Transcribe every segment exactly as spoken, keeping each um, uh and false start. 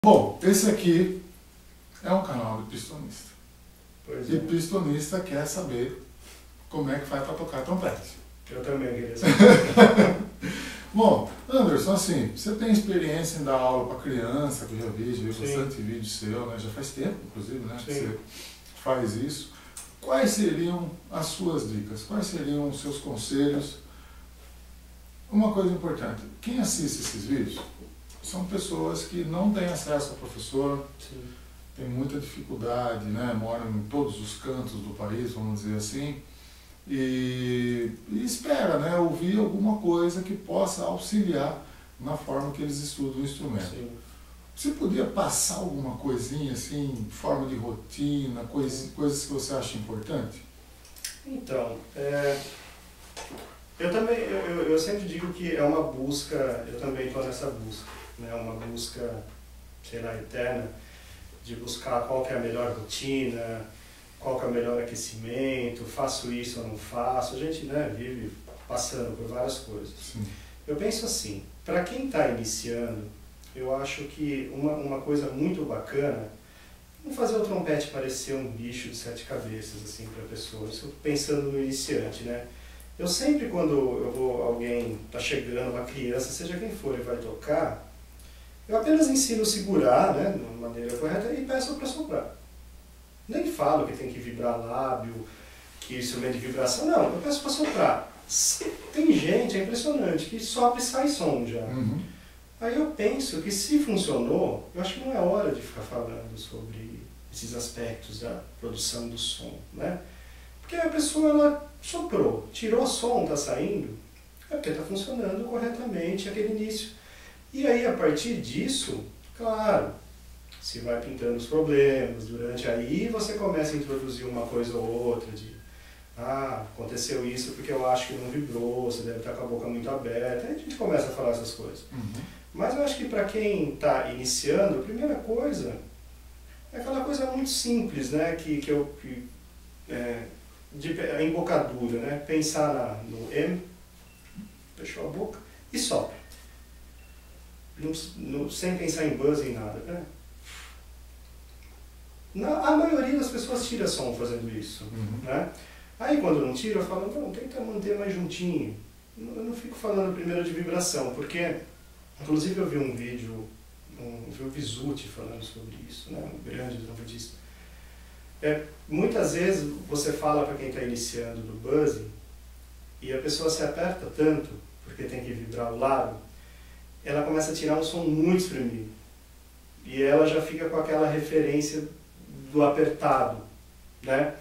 Bom, esse aqui é um canal de pistonista. Pois e é. pistonista quer saber como é que faz para tocar trompete. Eu também queria saber. Bom, Anderson, assim, você tem experiência em dar aula para criança, que eu já vi, já vi Sim. bastante vídeo seu, né? Já faz tempo, inclusive, né? Que Sim. você faz isso. Quais seriam as suas dicas? Quais seriam os seus conselhos? Uma coisa importante, quem assiste esses vídeos são pessoas que não têm acesso ao professor, Sim. tem muita dificuldade, né? Moram em todos os cantos do país, vamos dizer assim, e, e espera, né? Ouvir alguma coisa que possa auxiliar na forma que eles estudam o instrumento. Sim. Você podia passar alguma coisinha assim, forma de rotina, coisa, coisas que você acha importante? Então, é, eu também, eu, eu, eu sempre digo que é uma busca, eu também estou nessa busca, né? Uma busca, sei lá, eterna, de buscar qual que é a melhor rotina, qual que é o melhor aquecimento, faço isso ou não faço, a gente, né, vive passando por várias coisas. Sim. Eu penso assim, para quem está iniciando, eu acho que uma, uma coisa muito bacana, não fazer o trompete parecer um bicho de sete cabeças, assim, para a pessoa, isso pensando no iniciante, né? Eu sempre, quando eu vou, alguém está chegando, uma criança, seja quem for, e vai tocar, eu apenas ensino a segurar, né, de uma maneira correta, e peço para soprar. Nem falo que tem que vibrar lábio, que instrumento de vibração, não, eu peço para soprar. Tem gente, é impressionante, que sopra e sai som já. Uhum. Aí eu penso que se funcionou, eu acho que não é hora de ficar falando sobre esses aspectos da produção do som, né? Porque a pessoa, ela soprou, tirou o som, está saindo, é porque está funcionando corretamente aquele início. E aí, a partir disso, claro, se vai pintando os problemas, durante aí você começa a introduzir uma coisa ou outra de ah, aconteceu isso porque eu acho que não vibrou, você deve estar com a boca muito aberta, aí a gente começa a falar essas coisas. Uhum. Mas eu acho que para quem está iniciando, a primeira coisa é aquela coisa muito simples, né, que, que eu, que, é, de, a embocadura, né, pensar na, no M, fechou a boca e sopra. Não, não, sem pensar em buzz em nada, né? Na, a maioria das pessoas tira som fazendo isso, Uhum. né? Aí quando não tira, eu falo, não, tenta manter mais juntinho. Eu não fico falando primeiro de vibração, porque, inclusive eu vi um vídeo, um, vi o Visuti falando sobre isso, né? Um grande trompetista. É, muitas vezes você fala para quem está iniciando do buzzing, e a pessoa se aperta tanto, porque tem que vibrar o lábio, ela começa a tirar um som muito espremido. E ela já fica com aquela referência do apertado, né?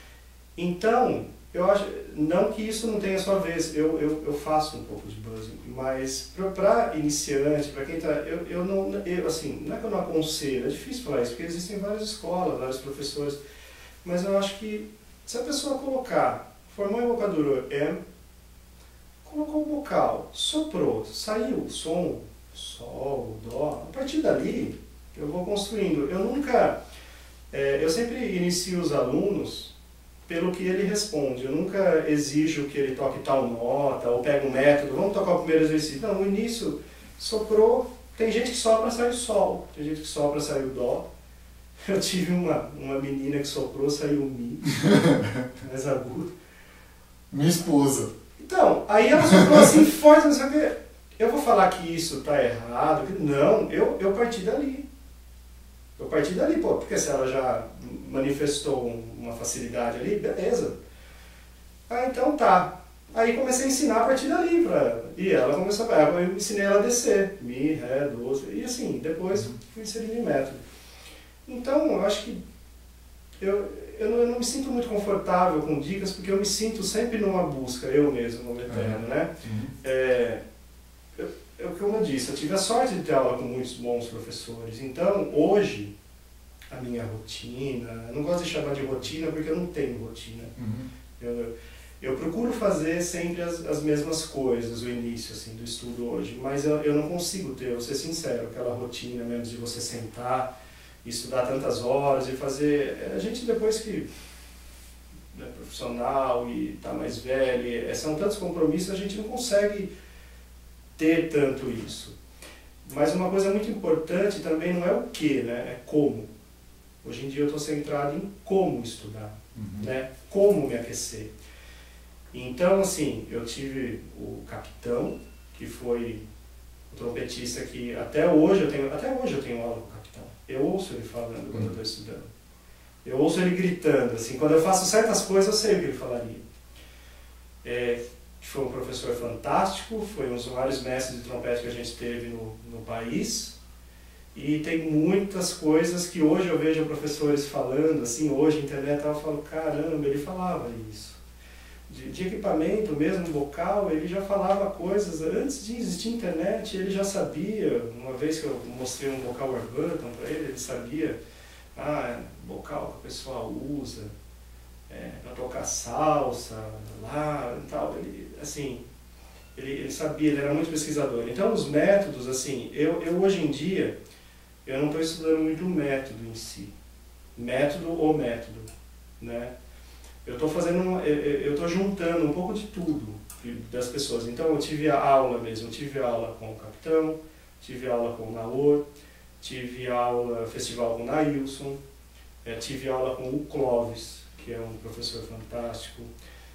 Então, eu acho, não que isso não tenha sua vez, eu, eu, eu faço um pouco de buzzing, mas para iniciante, para quem está, eu, eu não, eu, assim, não é que eu não aconselho, é difícil falar isso, porque existem várias escolas, vários professores, mas eu acho que se a pessoa colocar, formou a embocadura M, colocou o vocal, soprou, saiu o som, sol, dó, a partir dali eu vou construindo. Eu nunca, é, eu sempre inicio os alunos pelo que ele responde, eu nunca exijo que ele toque tal nota, ou pegue um método, vamos tocar o primeiro exercício. Não, no início, soprou, tem gente que sopra sai o sol, tem gente que sopra sai o dó. Eu tive uma, uma menina que soprou, saiu o mi, mais agudo. Minha esposa. Então, aí ela soprou assim forte, não sei o quê. Eu vou falar que isso está errado? Não, eu, eu parti dali. Eu parti dali, pô, porque se ela já manifestou uma facilidade ali, beleza. Ah, então tá. Aí comecei a ensinar a partir dali pra ela. E ela começou a... Eu ensinei ela a descer. Mi, Ré, doze. E assim, depois fui inserindo em método. Então, eu acho que... Eu, eu, não, eu não me sinto muito confortável com dicas, porque eu me sinto sempre numa busca, eu mesmo, no eterno, né? Uhum. É, eu, eu, como eu disse, eu tive a sorte de ter aula com muitos bons professores. Então, hoje, a minha rotina... Eu não gosto de chamar de rotina, porque eu não tenho rotina. Uhum. Eu, eu procuro fazer sempre as, as mesmas coisas, o início assim, do estudo hoje, mas eu, eu não consigo ter, vou ser sincero, aquela rotina mesmo de você sentar, estudar tantas horas e fazer... A gente depois que é profissional e está mais velho, são tantos compromissos, a gente não consegue ter tanto isso. Mas uma coisa muito importante também não é o que, né? É como. Hoje em dia eu estou centrado em como estudar, uhum. né? Como me aquecer. Então, assim, eu tive o capitão, que foi o trompetista que até hoje eu tenho, até hoje eu tenho aula com o capitão. Eu ouço ele falando quando eu estou estudando. Eu ouço ele gritando, assim, quando eu faço certas coisas eu sei o que ele falaria. É, foi um professor fantástico, foi um dos maiores mestres de trompete que a gente teve no, no país. E tem muitas coisas que hoje eu vejo professores falando, assim, hoje na internet eu falo, caramba, ele falava isso. De, de equipamento mesmo, vocal, ele já falava coisas, antes de existir internet, ele já sabia. Uma vez que eu mostrei um vocal Warburton para ele, ele sabia, ah, vocal que o pessoal usa é, para tocar salsa, lá e tal. Ele, assim, ele, ele sabia, ele era muito pesquisador. Então, os métodos, assim, eu, eu hoje em dia, eu não estou estudando muito o método em si. Método ou método, né? Eu estou fazendo, eu estou juntando um pouco de tudo das pessoas. Então eu tive a aula mesmo, eu tive aula com o capitão, tive aula com o Naor, tive aula festival com o Nailson, é, tive aula com o Clóvis, que é um professor fantástico,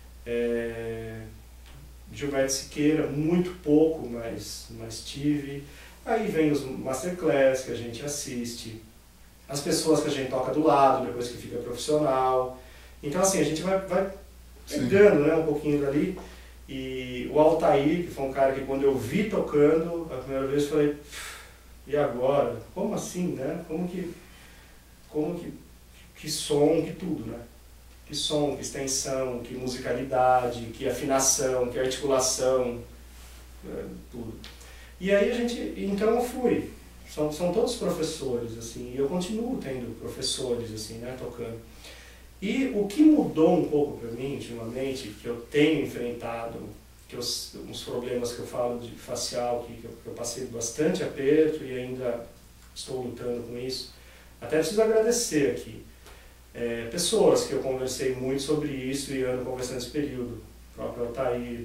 é, Gilberto Siqueira, muito pouco, mas, mas tive. Aí vem os masterclass que a gente assiste, as pessoas que a gente toca do lado, depois que fica profissional. Então assim, a gente vai, vai pegando, né, um pouquinho dali. E o Altair, que foi um cara que quando eu vi tocando, a primeira vez eu falei, e agora? Como assim, né? Como que, como que, que som, que tudo, né? Que som, que extensão, que musicalidade, que afinação, que articulação, tudo. E aí a gente, então eu fui, são, são todos professores, assim, e eu continuo tendo professores, assim, né, tocando. E o que mudou um pouco para mim, ultimamente, que eu tenho enfrentado, que eu, uns problemas que eu falo de facial, que, que, eu, que eu passei bastante aperto e ainda estou lutando com isso, até preciso agradecer aqui. É, pessoas que eu conversei muito sobre isso e ando conversando nesse período, o próprio Altair,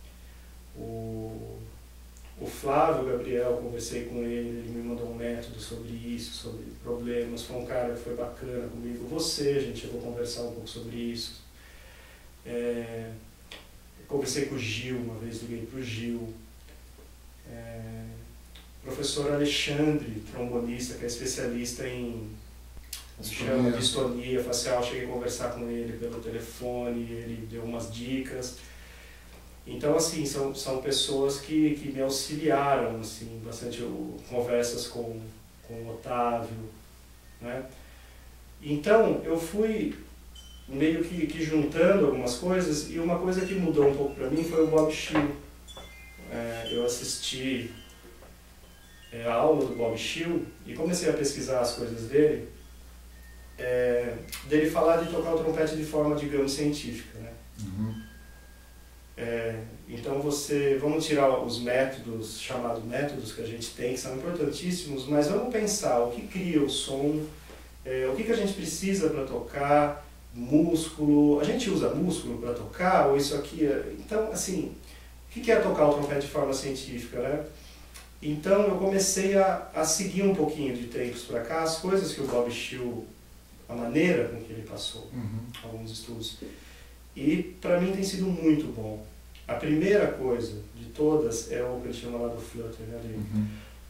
o, o Flávio Gabriel, conversei com ele, ele me mandou um método sobre isso, sobre problemas, foi um cara que foi bacana comigo. Você, a gente chegou a conversar um pouco sobre isso. É, conversei com o Gil, uma vez liguei para o Gil. É, professor Alexandre, trombonista, que é especialista em chama distonia facial, cheguei a conversar com ele pelo telefone, ele deu umas dicas. Então, assim, são, são pessoas que, que me auxiliaram, assim, bastante, eu, conversas com, com o Otávio, né? Então, eu fui meio que, que juntando algumas coisas, e uma coisa que mudou um pouco para mim foi o Bob Schill. É, eu assisti é, a aula do Bob Schill e comecei a pesquisar as coisas dele, é, dele falar de tocar o trompete de forma, digamos, científica, né? Uhum. É, então você, vamos tirar os métodos, chamados métodos que a gente tem, que são importantíssimos, mas vamos pensar o que cria o som, é, o que, que a gente precisa para tocar, músculo, a gente usa músculo para tocar, ou isso aqui é... Então, assim, o que, que é tocar o trompete de forma científica, né? Então eu comecei a, a seguir um pouquinho de tempos para cá, as coisas que o Bob Schill, a maneira com que ele passou, uhum. alguns estudos. E para mim tem sido muito bom. A primeira coisa de todas é o que ele chama lá do flutter, né? Uhum.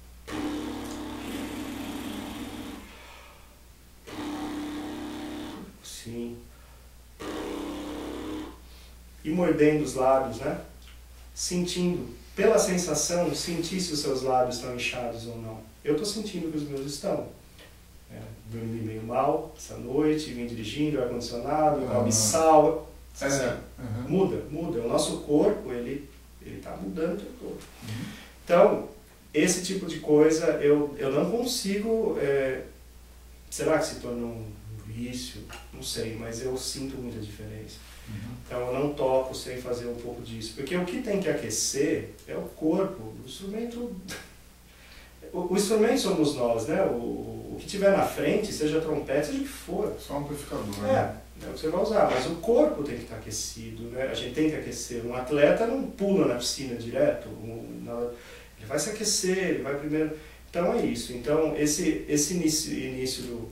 Sim. E mordendo os lábios, né? Sentindo, pela sensação, sentir se os seus lábios estão inchados ou não. Eu estou sentindo que os meus estão. É, dormi meio mal essa noite, vim dirigindo, ar-condicionado, uhum. abissal. É, assim, uhum. Muda, muda. O nosso corpo, ele ele está mudando o tempo todo. Uhum. Então, esse tipo de coisa, eu, eu não consigo... É, será que se tornou um vício? Não sei, mas eu sinto muita diferença. Uhum. Então, eu não toco sem fazer um pouco disso. Porque o que tem que aquecer é o corpo. O instrumento... O, o instrumento somos nós, né? O, o que tiver na frente, seja trompete, seja o que for. Só um amplificador, é. né? É o que você vai usar, mas o corpo tem que estar aquecido, né? A gente tem que aquecer. Um atleta não pula na piscina direto, um, na, ele vai se aquecer, ele vai primeiro... Então é isso. Então esse, esse início, início do...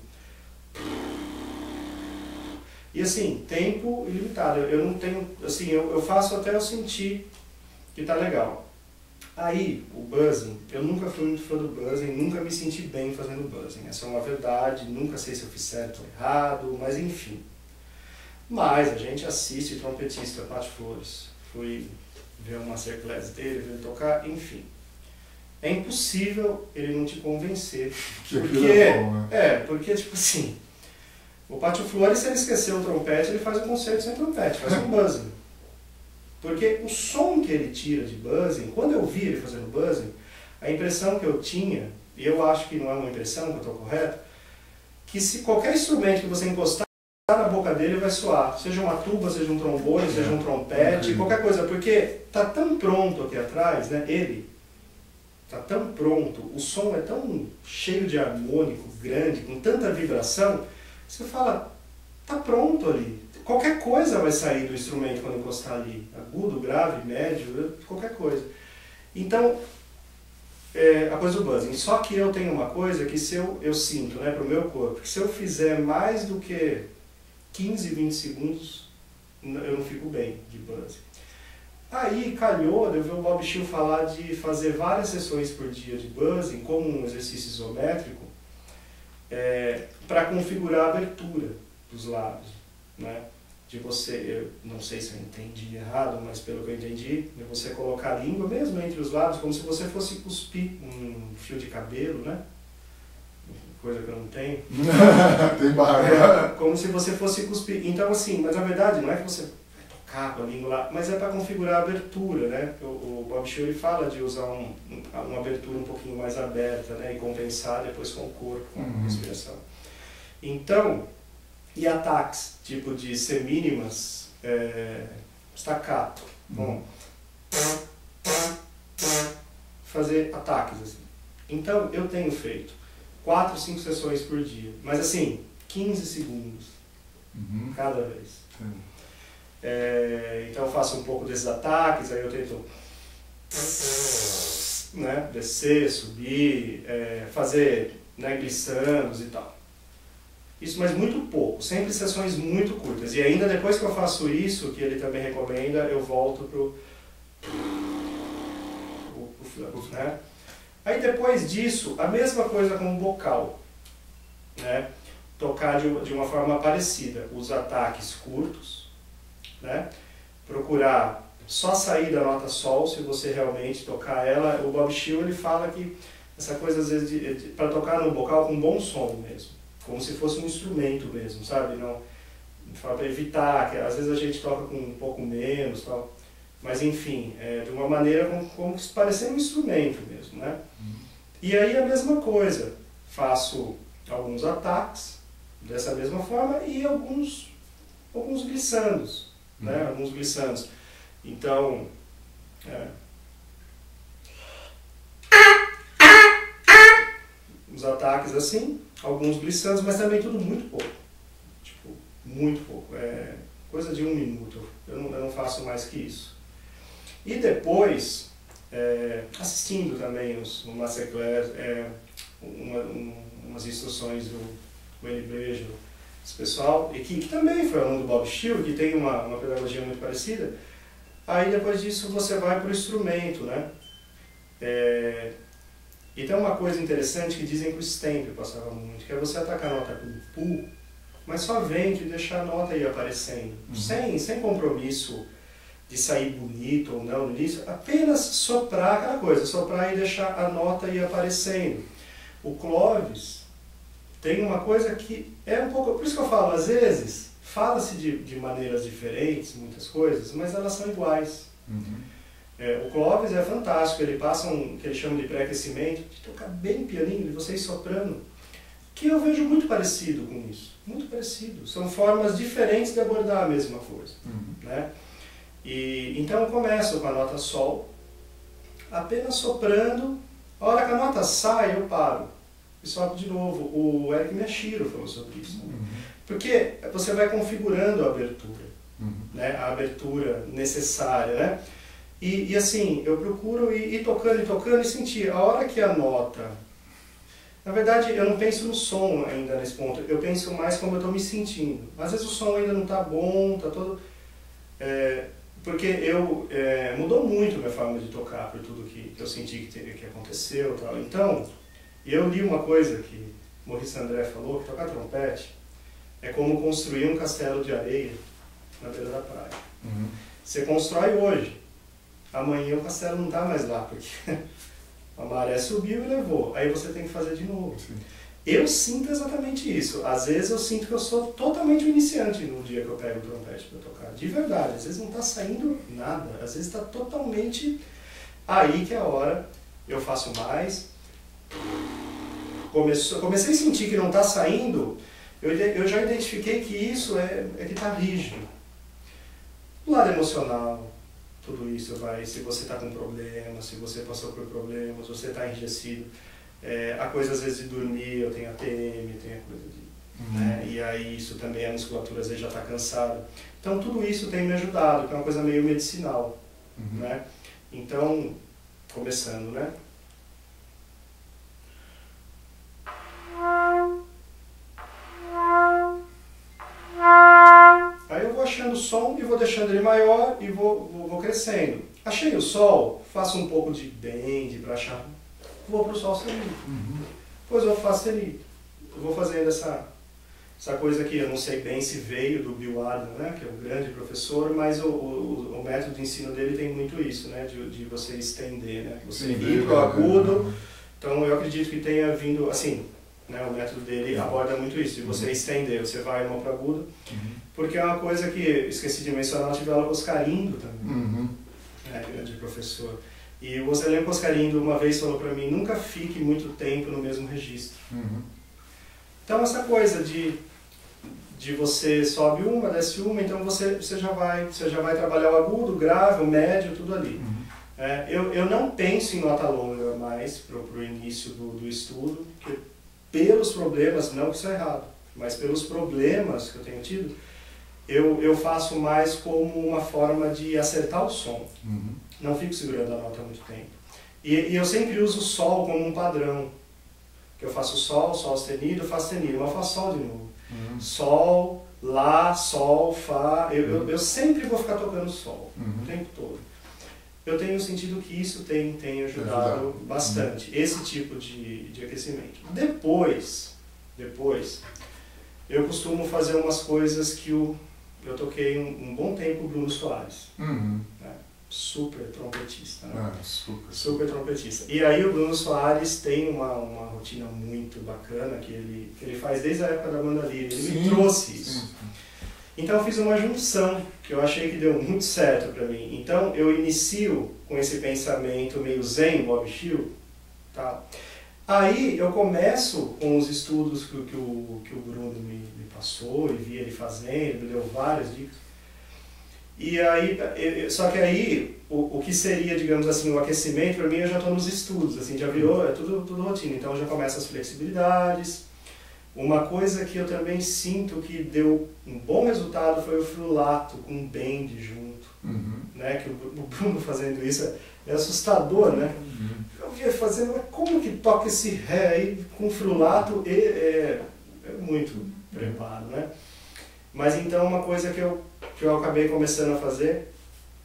E assim, tempo ilimitado. Eu não tenho... Assim, eu, eu faço até eu sentir que tá legal. Aí, o buzzing, eu nunca fui muito fã do buzzing, nunca me senti bem fazendo buzzing. Essa é uma verdade, nunca sei se eu fiz certo ou errado, mas enfim. Mas a gente assiste trompetista Pati Flores. Fui ver uma masterclass dele, ver ele tocar, enfim. É impossível ele não te convencer. Que porque, é bom, né? É, porque tipo assim, o Pati Flores, se ele esquecer o trompete, ele faz um concerto sem trompete, faz um buzzing. Porque o som que ele tira de buzzing, quando eu vi ele fazendo buzzing, a impressão que eu tinha, e eu acho que não é uma impressão, que eu estou correto, que se qualquer instrumento que você encostar na boca dele vai soar, seja uma tuba, seja um trombone, seja um trompete, qualquer coisa, porque tá tão pronto aqui atrás, né, ele tá tão pronto, o som é tão cheio de harmônico, grande, com tanta vibração, você fala, tá pronto ali. Qualquer coisa vai sair do instrumento quando encostar ali, agudo, grave, médio, qualquer coisa. Então, é a coisa do buzzing. Só que eu tenho uma coisa que se eu, eu sinto, né, para o meu corpo, que se eu fizer mais do que quinze, vinte segundos, eu não fico bem de buzzing. Aí calhou de eu ver o Bob Shield falar de fazer várias sessões por dia de buzzing, como um exercício isométrico, é, para configurar a abertura dos lábios, né? De você, eu não sei se eu entendi errado, mas pelo que eu entendi, de você colocar a língua mesmo entre os lábios, como se você fosse cuspir um fio de cabelo, né? Coisa que eu não tenho. Tem barba. É, como se você fosse cuspir. Então assim, mas na verdade não é que você vai tocar com a língua lá, mas é para configurar a abertura, né? O, o Bob Shield fala de usar um, uma abertura um pouquinho mais aberta, né? E compensar depois com o corpo, com a uhum. respiração. Então, e ataques, tipo de semínimas, é, staccato, bom, fazer ataques assim. Então eu tenho feito quatro, cinco sessões por dia, mas assim, quinze segundos uhum. cada vez. É, então eu faço um pouco desses ataques, aí eu tento, né, descer, subir, é, fazer, né, glissandos e tal. Isso, mas muito pouco, sempre sessões muito curtas. E ainda depois que eu faço isso, que ele também recomenda, eu volto pro o flux, né? Aí depois disso, a mesma coisa com o bocal, né? Tocar de, de uma forma parecida, os ataques curtos, né? Procurar só sair da nota sol, se você realmente tocar ela. O Bob Shield, ele fala que essa coisa às vezes de, de, para tocar no bocal com bom som mesmo. Como se fosse um instrumento mesmo, sabe? Não, para evitar, que às vezes a gente toca com um pouco menos, tal. Mas enfim, é, de uma maneira como, como se parecer um instrumento mesmo, né? Uhum. E aí a mesma coisa, faço alguns ataques dessa mesma forma e alguns, alguns glissandos, uhum. né? Alguns glissandos. Então, é, os ataques assim, alguns glissandos, mas também tudo muito pouco. Tipo, muito pouco. É coisa de um minuto. Eu não, eu não faço mais que isso. E depois, é, assistindo também os, no Masterclass, é, uma, um, umas instruções do Wayne Brejo, esse pessoal, e que, que também foi aluno do Bob Shield, que tem uma, uma pedagogia muito parecida. Aí depois disso você vai para o instrumento, né? É, e tem uma coisa interessante que dizem que o Stemp passava muito, que é você atacar a nota com o pu, mas só vem de deixar a nota aí aparecendo, uhum. sem, sem compromisso de sair bonito ou não no início, apenas soprar aquela coisa, soprar e deixar a nota aí aparecendo. O Clovis tem uma coisa que é um pouco, por isso que eu falo, às vezes, fala-se de, de maneiras diferentes, muitas coisas, mas elas são iguais. Uhum. É, o Clovis é fantástico, ele passa um que ele chama de pré-aquecimento, de tocar bem pianinho, de vocês soprando, que eu vejo muito parecido com isso, muito parecido. São formas diferentes de abordar a mesma coisa. Uhum. Né? E, então eu começo com a nota Sol, apenas soprando, a hora que a nota sai eu paro, e sopro de novo. O Eric Miyashiro falou sobre isso. Uhum. Porque você vai configurando a abertura, uhum. né? A abertura necessária, né? E, e assim, eu procuro ir, ir tocando e tocando e sentir. A hora que a nota Na verdade, eu não penso no som ainda nesse ponto, eu penso mais como eu estou me sentindo. Às vezes o som ainda não está bom, está todo... É, porque eu, é, mudou muito a minha forma de tocar por tudo que, que eu senti que, teve, que aconteceu e tal. Então, eu li uma coisa que Maurice André falou, que tocar trompete é como construir um castelo de areia na beira da praia. Uhum. Você constrói hoje, amanhã o castelo não está mais lá, porque a maré subiu e levou. Aí você tem que fazer de novo. Sim. Eu sinto exatamente isso. Às vezes eu sinto que eu sou totalmente um iniciante no dia que eu pego o trompete para tocar. De verdade. Às vezes não está saindo nada. Às vezes está totalmente... Aí que é a hora eu faço mais. Começou, comecei a sentir que não está saindo. Eu, eu já identifiquei que isso é, é que está rígido. Do lado emocional, tudo isso vai... Se você está com problemas, se você passou por problemas, se você está enrijecido... É, a coisa às vezes de dormir, eu tenho A T M, tenho a coisa de... Uhum. Né? E aí isso também, a musculatura às vezes já está cansada. Então tudo isso tem me ajudado, que é uma coisa meio medicinal. Uhum. Né? Então, começando, né? Aí eu vou achando o som e vou deixando ele maior e vou, vou, vou crescendo. Achei o sol, faço um pouco de bend para achar... Vou para o sol celito. Uhum. Depois eu faço celito. Eu vou fazendo essa, essa coisa aqui, eu não sei bem se veio do Bill Arden, né, que é um grande professor, mas o, o, o método de ensino dele tem muito isso, né, de, de você estender, né, você Sim, vir para o agudo. Então eu acredito que tenha vindo, assim, né, o método dele aborda muito isso, de você uhum. estender, você vai uma para agudo, uhum. porque é uma coisa que, esqueci de mencionar, eu tive aula com Oscarindo também, uhum. né, grande professor. E o Ozeleno Coscarindo uma vez falou para mim, nunca fique muito tempo no mesmo registro. Uhum. Então essa coisa de, de você sobe uma, desce uma, então você, você, já vai, você já vai trabalhar o agudo, o grave, o médio, tudo ali. Uhum. É, eu, eu não penso em nota longa mais para o início do, do estudo, porque pelos problemas, não que isso é errado, mas pelos problemas que eu tenho tido, eu, eu faço mais como uma forma de acertar o som. Uhum. Não fico segurando a nota há muito tempo. E, e eu sempre uso o sol como um padrão. Que eu faço sol, sol sustenido, fá sustenido, mas eu faço sol de novo. Uhum. Sol, lá, sol, fá. Eu, uhum. eu, eu sempre vou ficar tocando sol, uhum. o tempo todo. Eu tenho sentido que isso tem, tem ajudado uhum. bastante, esse tipo de, de aquecimento. Depois, depois, eu costumo fazer umas coisas que o, eu toquei um, um bom tempo o Bruno Soares. Uhum. Né? Super trompetista, né? Ah, super. super trompetista. E aí o Bruno Soares tem uma, uma rotina muito bacana que ele, que ele faz desde a época da banda Líria. Ele sim, me trouxe isso. Sim, sim. Então eu fiz uma junção que eu achei que deu muito certo para mim. Então eu inicio com esse pensamento meio zen, Bob Shield, tá? Aí eu começo com os estudos que, que, o, que o Bruno me, me passou e vi ele fazendo, ele me deu várias dicas. E aí, só que aí, o, o que seria, digamos assim, o aquecimento, para mim eu já estou nos estudos, assim, já virou, é tudo, tudo rotina, então já começa as flexibilidades. Uma coisa que eu também sinto que deu um bom resultado foi o frulato com bend junto, uhum. né, que o, o Bruno fazendo isso é, é assustador, né? Uhum. Eu via fazendo, mas como que toca esse ré aí com frulato? E, é, é muito preparo, né? Mas então uma coisa que eu, que eu acabei começando a fazer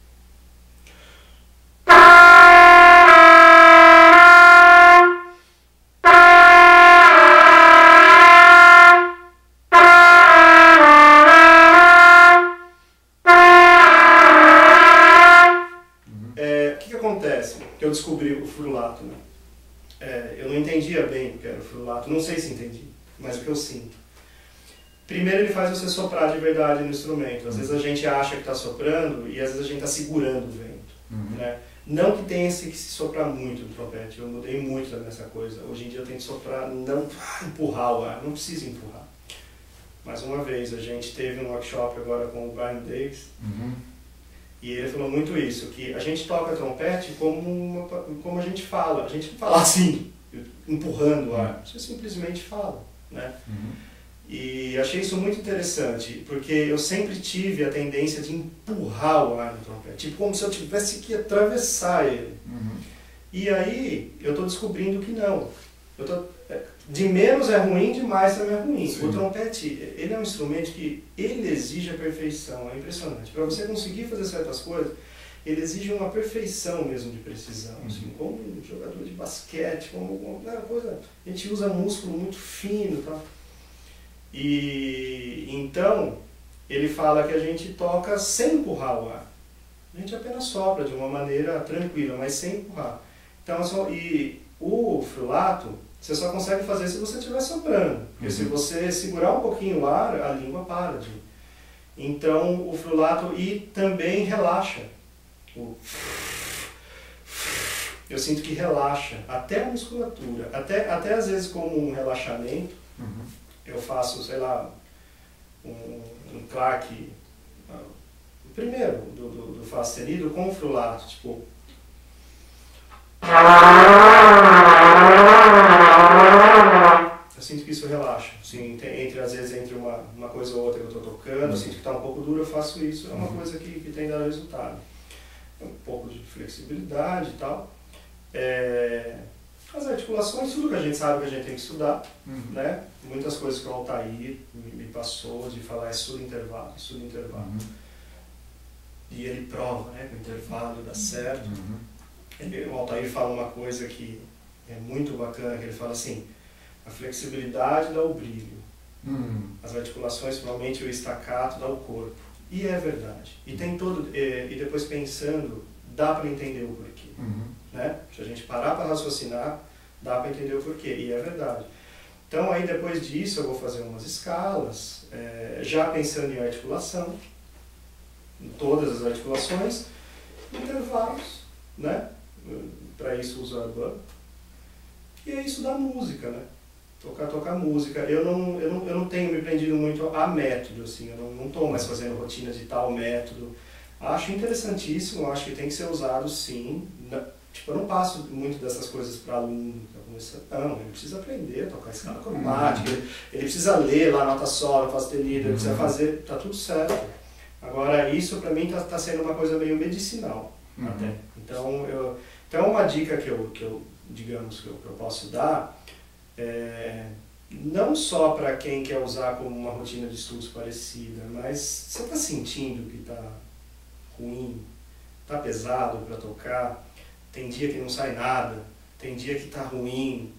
é, o que, que acontece? Que eu descobri o frulato, né? É, eu não entendia bem o que era o frulato, não sei se entendi, mas o que eu sinto. Primeiro ele faz você soprar de verdade no instrumento. Às vezes a gente acha que está soprando e às vezes a gente está segurando o vento. Uhum. Né? Não que tenha que se soprar muito no trompete, eu mudei muito nessa coisa. Hoje em dia eu tenho que soprar, não empurrar o ar, não precisa empurrar. Mais uma vez, a gente teve um workshop agora com o Brian Davis, uhum. e ele falou muito isso, que a gente toca trompete como, uma, como a gente fala. A gente não fala assim, empurrando o ar, você simplesmente fala. Né? Uhum. E achei isso muito interessante, porque eu sempre tive a tendência de empurrar o ar no trompete, tipo como se eu tivesse que atravessar ele. Uhum. E aí eu estou descobrindo que não. Eu tô, é, de menos é ruim, de mais também é ruim. Sim. O trompete, ele é um instrumento que ele exige a perfeição, é impressionante. Para você conseguir fazer certas coisas, ele exige uma perfeição mesmo de precisão, uhum. assim, como um jogador de basquete, como uma coisa, a gente usa músculo muito fino, tá? E então ele fala que a gente toca sem empurrar o ar. A gente apenas sopra de uma maneira tranquila, mas sem empurrar. Então, só, e o frulato você só consegue fazer se você estiver soprando. Porque uhum. se você segurar um pouquinho o ar, a língua para de... Então, o frulato e também relaxa. O... Eu sinto que relaxa, até a musculatura. Até, até às vezes como um relaxamento, uhum. eu faço, sei lá, um, um claque, o primeiro do, do, do Fá sustenido com o frulato, tipo... Eu sinto que isso relaxa, assim, entre, às vezes entre uma, uma coisa ou outra que eu estou tocando, eu sinto que está um pouco duro, eu faço isso, é uma coisa que, que tem dado resultado. Um pouco de flexibilidade e tal. É, as articulações, tudo que a gente sabe que a gente tem que estudar, uhum. né? Muitas coisas que o Altair me, me passou de falar é subintervalo, subintervalo. Uhum. E ele prova, né, que o intervalo dá certo. Uhum. Ele, o Altair fala uma coisa que é muito bacana, que ele fala assim, a flexibilidade dá o brilho, uhum. as articulações, principalmente o estacato, dá o corpo. E é verdade. E tem todo, e, e depois pensando, dá para entender o porquê. Uhum. Né? Se a gente parar para raciocinar, dá para entender o porquê. E é verdade. Então aí depois disso eu vou fazer umas escalas, é, já pensando em articulação, em todas as articulações, intervalos, né? Para isso usar banco. E é isso da música, né? Tocar, tocar música. Eu não, eu, não, eu não tenho me prendido muito a método, assim, eu não estou mais fazendo rotina de tal método. Acho interessantíssimo, acho que tem que ser usado sim. Tipo, eu não passo muito dessas coisas para aluno. Não, ele precisa aprender a tocar escala cromática, ele, ele precisa ler lá nota solo, faz sustenido, ele precisa fazer, tá tudo certo. Agora, isso para mim está tá sendo uma coisa meio medicinal, uhum. até. Então, eu, então, uma dica que eu, que eu digamos, que eu, que eu posso dar, é, não só para quem quer usar como uma rotina de estudos parecida, mas você está sentindo que está ruim, está pesado para tocar, tem dia que não sai nada, tem dia que está ruim.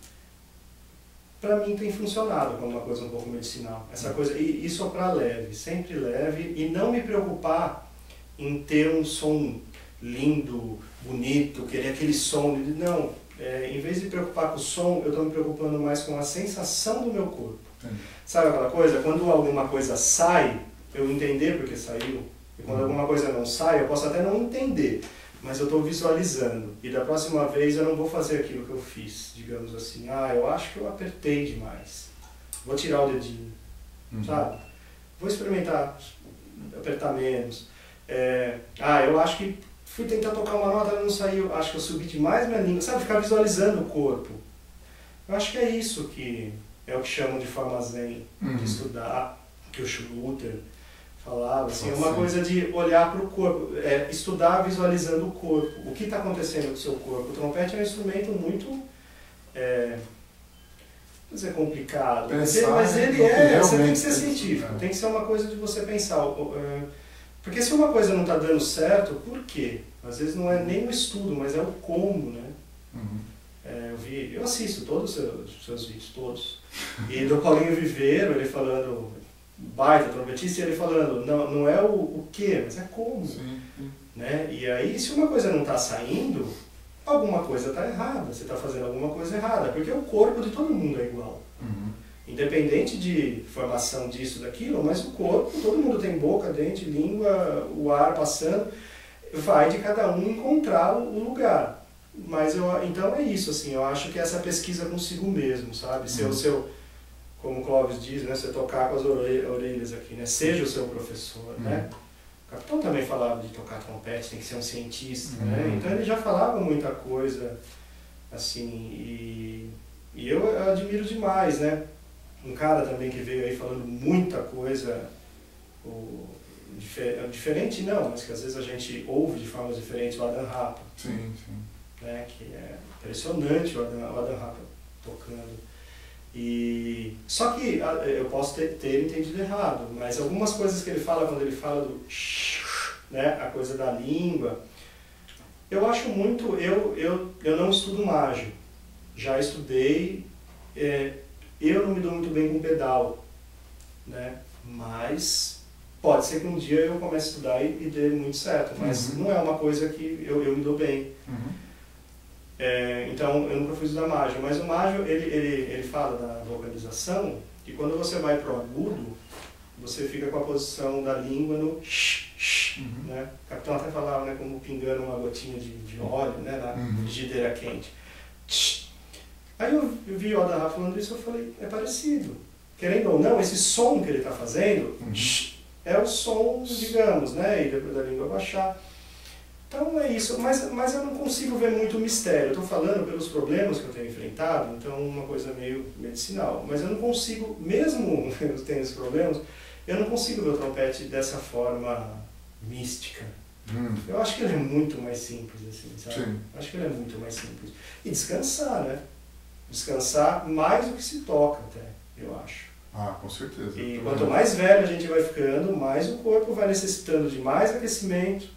Para mim tem funcionado como uma coisa um pouco medicinal. Essa coisa, e isso é para leve, sempre leve, e não me preocupar em ter um som lindo, bonito, querer aquele som, não. É, em vez de preocupar com o som, eu estou me preocupando mais com a sensação do meu corpo. Sim. Sabe aquela coisa? Quando alguma coisa sai, eu entender porque saiu. E quando alguma coisa não sai, eu posso até não entender, mas eu estou visualizando. E da próxima vez eu não vou fazer aquilo que eu fiz, digamos assim. Ah, eu acho que eu apertei demais. Vou tirar o dedinho, uhum. sabe? Vou experimentar apertar menos. É, ah, eu acho que fui tentar tocar uma nota, ela não saiu, acho que eu subi demais minha língua, sabe, ficar visualizando o corpo. Eu acho que é isso que é o que chamam de forma zen, uhum. de estudar, que o Schluter falava, assim, é uma coisa de olhar para o corpo, é, estudar visualizando o corpo, o que está acontecendo com o seu corpo. O trompete é um instrumento muito, é, não dizer complicado, mas ele, mas ele é, você tem que ser científico, tem que ser uma coisa de você pensar. Porque se uma coisa não está dando certo, por quê? Às vezes não é nem o estudo, mas é o como, né? Uhum. É, eu, vi, eu assisto todos os seus, seus vídeos, todos. E do Paulinho Viveiro, ele falando, baita trompetista, e ele falando, não, não é o, o quê, mas é como. Sim, sim. Né? E aí, se uma coisa não está saindo, alguma coisa está errada, você está fazendo alguma coisa errada, porque o corpo de todo mundo é igual. Uhum. Independente de formação disso, daquilo, mas o corpo, todo mundo tem boca, dente, língua, o ar passando, vai de cada um encontrar o lugar. Mas eu, então é isso, assim, eu acho que essa pesquisa consigo mesmo, sabe? Ser o seu, como o Clóvis diz, né? Você tocar com as orelhas aqui, né? Seja o seu professor, uhum. né? O Capitão também falava de tocar trompete, tem que ser um cientista, uhum. né? Então ele já falava muita coisa, assim, e, e eu admiro demais, né? Um cara também que veio aí falando muita coisa, o, difer, diferente não, mas que às vezes a gente ouve de formas diferentes, o Adam Rapa. Sim, sim. Né, que é impressionante o Adam, o Adam Rapa tocando. E, só que eu posso ter, ter entendido errado, mas algumas coisas que ele fala, quando ele fala do né, a coisa da língua, eu acho muito, eu, eu, eu não estudo mágico, já estudei, é, eu não me dou muito bem com pedal, né, mas pode ser que um dia eu comece a estudar e, e dê muito certo, mas uhum. não é uma coisa que eu, eu me dou bem. Uhum. É, então, eu nunca fui estudar mágio, mas o mágio, ele, ele, ele fala da vocalização, que quando você vai para o agudo, você fica com a posição da língua no sh, sh, uhum. né? O capitão até falava, né, como pingando uma gotinha de, de óleo, né, na uhum. frigideira quente. Tsh. Aí eu, eu vi o Oda Rafa falando isso, eu falei, é parecido. Querendo ou não, esse som que ele está fazendo, uhum. sh, é o som, digamos, né, e depois da língua baixar. Então é isso, mas, mas eu não consigo ver muito mistério. Eu estou falando pelos problemas que eu tenho enfrentado, então uma coisa meio medicinal. Mas eu não consigo, mesmo eu tendo esses problemas, eu não consigo ver o trompete dessa forma mística. Hum. Eu acho que ele é muito mais simples, assim, sabe? Sim. Acho que ele é muito mais simples. E descansar, né? Descansar mais do que se toca até, eu acho. Ah, com certeza. E quanto mais velho a gente vai ficando, mais o corpo vai necessitando de mais aquecimento.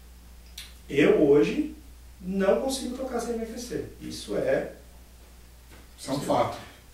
Eu hoje não consigo tocar sem me aquecer. Isso é... Isso é um fato.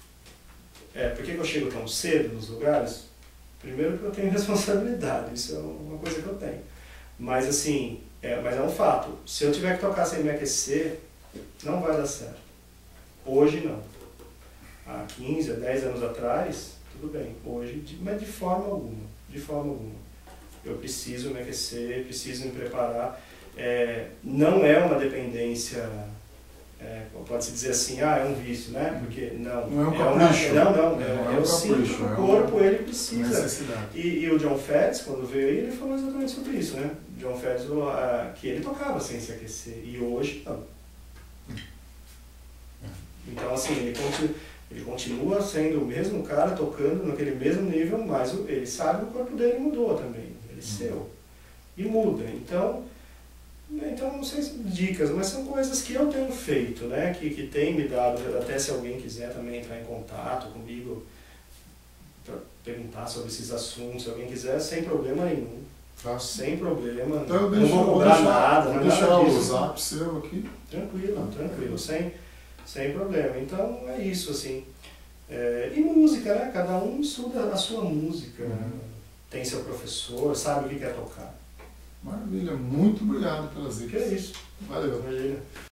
É, por que eu chego tão cedo nos lugares? Primeiro que eu tenho responsabilidade, isso é uma coisa que eu tenho. Mas assim, é, mas é um fato. Se eu tiver que tocar sem me aquecer, não vai dar certo. Hoje não. Há quinze, há dez anos atrás, tudo bem. Hoje, mas de forma alguma. De forma alguma. Eu preciso me aquecer, preciso me preparar. É, não é uma dependência, é, pode-se dizer assim, ah, é um vício, né? Porque não, não é um capricho. É uma, não, não, é, é, é, é um o simples, o corpo ele precisa. E, e o John Fetts, quando veio aí, ele falou exatamente sobre isso, né? John Fetts, uh, que ele tocava sem se aquecer, e hoje não. Então, assim, ele continua, ele continua sendo o mesmo cara, tocando naquele mesmo nível, mas ele sabe que o corpo dele mudou também, ele seu. E muda, então... Então, não sei se dicas, mas são coisas que eu tenho feito, né? Que, que tem me dado, até se alguém quiser também entrar em contato comigo para perguntar sobre esses assuntos, se alguém quiser, sem problema nenhum. Tá. Sem problema, então, eu não deixo, vou cobrar vou deixar, nada, vou não deixar nada o disso. zap seu aqui. Tranquilo, tranquilo, sem, sem problema. Então, é isso, assim. É, e música, né? Cada um estuda a sua música, uhum. Tem seu professor, sabe o que quer tocar. Maravilha, muito obrigado pelas dicas. Que é isso. Valeu. Imagina.